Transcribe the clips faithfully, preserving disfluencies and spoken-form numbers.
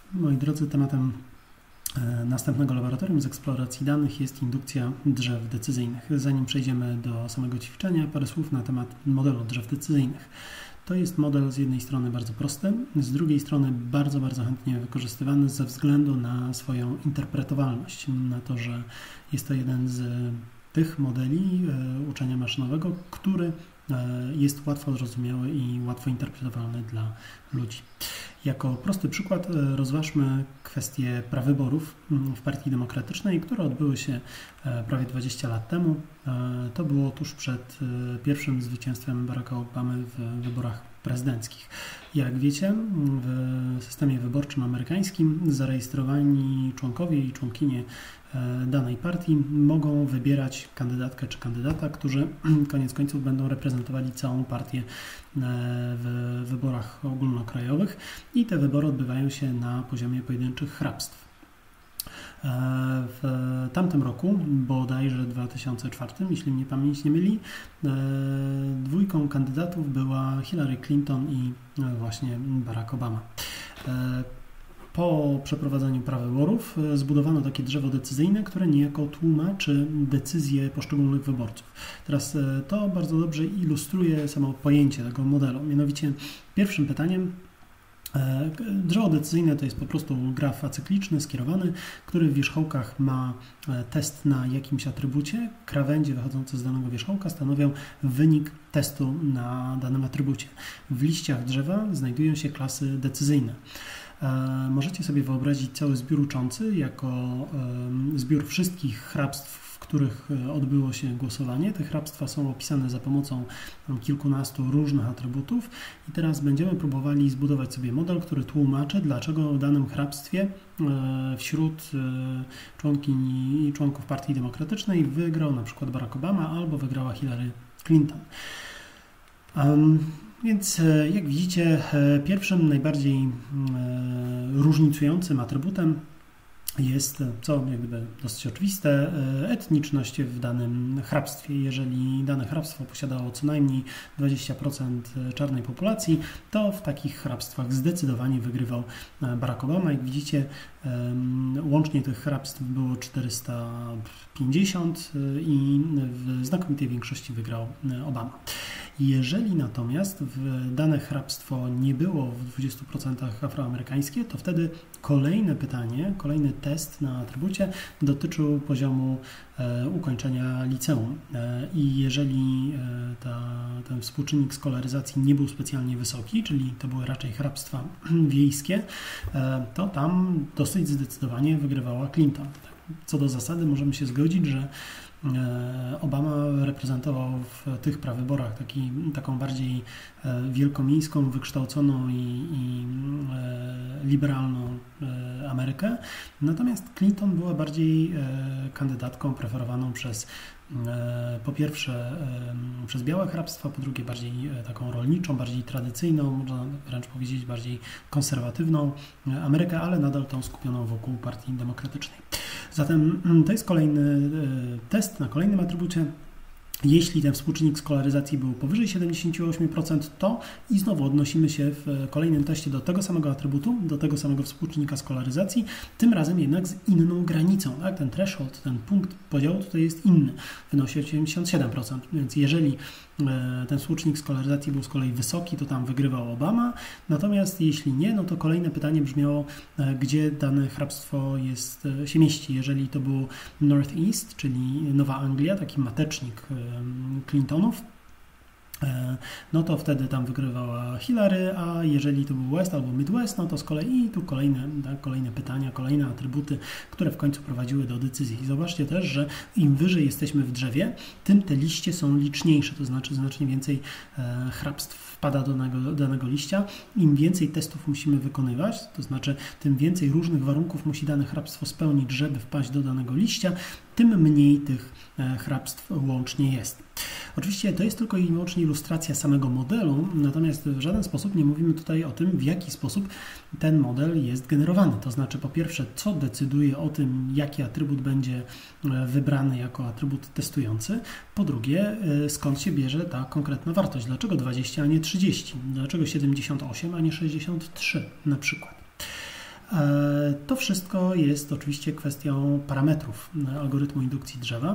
Moi drodzy, tematem następnego laboratorium z eksploracji danych jest indukcja drzew decyzyjnych. Zanim przejdziemy do samego ćwiczenia, parę słów na temat modelu drzew decyzyjnych. To jest model z jednej strony bardzo prosty, z drugiej strony bardzo, bardzo chętnie wykorzystywany ze względu na swoją interpretowalność, na to, że jest to jeden z tych modeli uczenia maszynowego, który jest łatwo zrozumiały i łatwo interpretowalny dla ludzi. Jako prosty przykład rozważmy kwestię prawyborów w Partii Demokratycznej, które odbyły się prawie dwadzieścia lat temu. To było tuż przed pierwszym zwycięstwem Baracka Obamy w wyborach prezydenckich. Jak wiecie, w systemie wyborczym amerykańskim zarejestrowani członkowie i członkinie danej partii mogą wybierać kandydatkę czy kandydata, którzy koniec końców będą reprezentowali całą partię w wyborach ogólnokrajowych i te wybory odbywają się na poziomie pojedynczych hrabstw. W tamtym roku, bodajże w dwa tysiące czwartym, jeśli mnie pamięć nie myli, dwójką kandydatów była Hillary Clinton i właśnie Barack Obama. Po przeprowadzeniu prawyborów zbudowano takie drzewo decyzyjne, które niejako tłumaczy decyzje poszczególnych wyborców. Teraz to bardzo dobrze ilustruje samo pojęcie tego modelu. Mianowicie pierwszym pytaniem, drzewo decyzyjne to jest po prostu graf acykliczny, skierowany, który w wierzchołkach ma test na jakimś atrybucie. Krawędzie wychodzące z danego wierzchołka stanowią wynik testu na danym atrybucie. W liściach drzewa znajdują się klasy decyzyjne. Możecie sobie wyobrazić cały zbiór uczący jako zbiór wszystkich hrabstw, w których odbyło się głosowanie. Te hrabstwa są opisane za pomocą kilkunastu różnych atrybutów i teraz będziemy próbowali zbudować sobie model, który tłumaczy, dlaczego w danym hrabstwie wśród członkini i członków Partii Demokratycznej wygrał na przykład Barack Obama albo wygrała Hillary Clinton. Um, Więc jak widzicie, pierwszym najbardziej różnicującym atrybutem jest, co jak gdyby dosyć oczywiste, etniczność w danym hrabstwie. Jeżeli dane hrabstwo posiadało co najmniej dwadzieścia procent czarnej populacji, to w takich hrabstwach zdecydowanie wygrywał Barack Obama. Jak widzicie, łącznie tych hrabstw było czterysta pięćdziesiąt i w znakomitej większości wygrał Obama. Jeżeli natomiast w dane hrabstwo nie było w dwudziestu procentach afroamerykańskie, to wtedy kolejne pytanie, kolejny test na atrybucie dotyczył poziomu e, ukończenia liceum. E, I jeżeli e, ta, ten współczynnik skolaryzacji nie był specjalnie wysoki, czyli to były raczej hrabstwa wiejskie, e, to tam dosyć zdecydowanie wygrywała Clinton. Co do zasady możemy się zgodzić, że Obama reprezentował w tych prawyborach taki, taką bardziej wielkomiejską, wykształconą i, i liberalną Amerykę. Natomiast Clinton była bardziej kandydatką preferowaną przez po pierwsze przez białe hrabstwa, po drugie bardziej taką rolniczą, bardziej tradycyjną, można wręcz powiedzieć bardziej konserwatywną Amerykę, ale nadal tą skupioną wokół Partii Demokratycznej. Zatem to jest kolejny test na kolejnym atrybucie. Jeśli ten współczynnik skolaryzacji był powyżej siedemdziesiąt osiem procent, to i znowu odnosimy się w kolejnym teście do tego samego atrybutu, do tego samego współczynnika skolaryzacji, tym razem jednak z inną granicą. Tak? Ten threshold, ten punkt podziału tutaj jest inny, wynosi osiemdziesiąt siedem procent, więc jeżeli ten współczynnik skolaryzacji był z kolei wysoki, to tam wygrywał Obama, natomiast jeśli nie, no to kolejne pytanie brzmiało, gdzie dane hrabstwo jest, się mieści. Jeżeli to był Northeast, czyli Nowa Anglia, taki matecznik Clintonów, no to wtedy tam wygrywała Hillary, a jeżeli to był West albo Midwest, no to z kolei tu kolejne, tak, kolejne pytania, kolejne atrybuty, które w końcu prowadziły do decyzji. I zobaczcie też, że im wyżej jesteśmy w drzewie, tym te liście są liczniejsze, to znaczy znacznie więcej e, hrabstw wpada do danego, danego liścia. Im więcej testów musimy wykonywać, to znaczy tym więcej różnych warunków musi dane hrabstwo spełnić, żeby wpaść do danego liścia, tym mniej tych e, hrabstw łącznie jest. Oczywiście to jest tylko i wyłącznie ilustracja samego modelu, natomiast w żaden sposób nie mówimy tutaj o tym, w jaki sposób ten model jest generowany. To znaczy, po pierwsze, co decyduje o tym, jaki atrybut będzie wybrany jako atrybut testujący. Po drugie, skąd się bierze ta konkretna wartość. Dlaczego dwadzieścia, a nie trzydzieści? Dlaczego siedemdziesiąt osiem, a nie sześćdziesiąt trzy na przykład? To wszystko jest oczywiście kwestią parametrów algorytmu indukcji drzewa.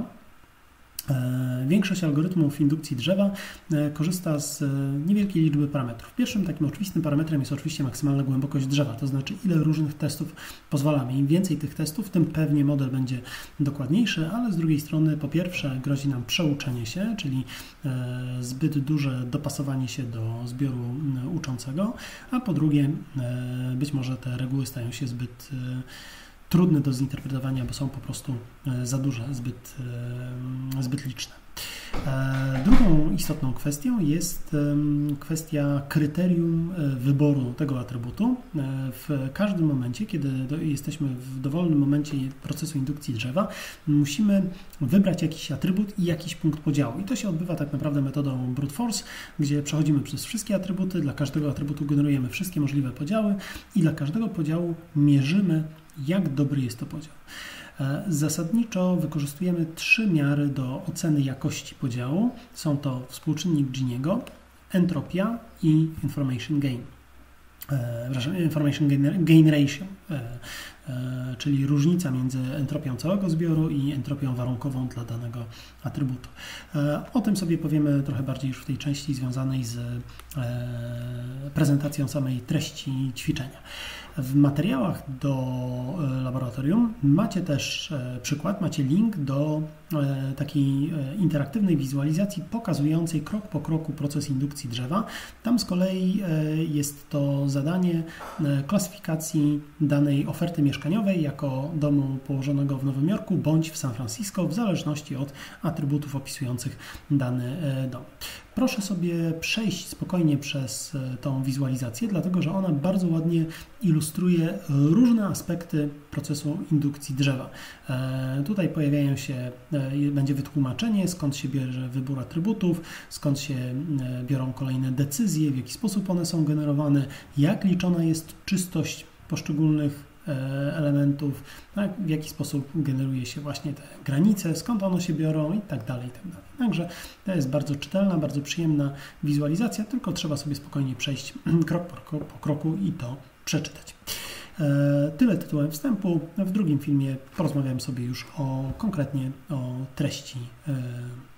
Większość algorytmów indukcji drzewa korzysta z niewielkiej liczby parametrów. Pierwszym takim oczywistym parametrem jest oczywiście maksymalna głębokość drzewa, to znaczy ile różnych testów pozwalamy. Im więcej tych testów, tym pewnie model będzie dokładniejszy, ale z drugiej strony po pierwsze grozi nam przeuczenie się, czyli zbyt duże dopasowanie się do zbioru uczącego, a po drugie być może te reguły stają się zbyt trudne do zinterpretowania, bo są po prostu za duże, zbyt, zbyt liczne. Drugą istotną kwestią jest kwestia kryterium wyboru tego atrybutu. W każdym momencie, kiedy jesteśmy w dowolnym momencie procesu indukcji drzewa, musimy wybrać jakiś atrybut i jakiś punkt podziału. I to się odbywa tak naprawdę metodą brute force, gdzie przechodzimy przez wszystkie atrybuty, dla każdego atrybutu generujemy wszystkie możliwe podziały i dla każdego podziału mierzymy, jak dobry jest to podział. Zasadniczo wykorzystujemy trzy miary do oceny jakości podziału. Są to współczynnik Giniego, entropia i information gain. Information gain ratio, czyli różnica między entropią całego zbioru i entropią warunkową dla danego atrybutu. O tym sobie powiemy trochę bardziej już w tej części związanej z prezentacją samej treści ćwiczenia. W materiałach do laboratorium macie też przykład, macie link do takiej interaktywnej wizualizacji pokazującej krok po kroku proces indukcji drzewa. Tam z kolei jest to zadanie klasyfikacji danej oferty mieszkaniowej jako domu położonego w Nowym Jorku bądź w San Francisco, w zależności od atrybutów opisujących dany dom. Proszę sobie przejść spokojnie przez tą wizualizację, dlatego że ona bardzo ładnie ilustruje różne aspekty procesu indukcji drzewa. Tutaj pojawiają się, będzie wytłumaczenie, skąd się bierze wybór atrybutów, skąd się biorą kolejne decyzje, w jaki sposób one są generowane, jak liczona jest czystość poszczególnych elementów, tak, w jaki sposób generuje się właśnie te granice, skąd one się biorą i tak dalej, i tak dalej. Także to jest bardzo czytelna, bardzo przyjemna wizualizacja, tylko trzeba sobie spokojnie przejść krok po, po kroku i to przeczytać. Tyle tytułem wstępu. W drugim filmie porozmawiam sobie już o konkretnie o treści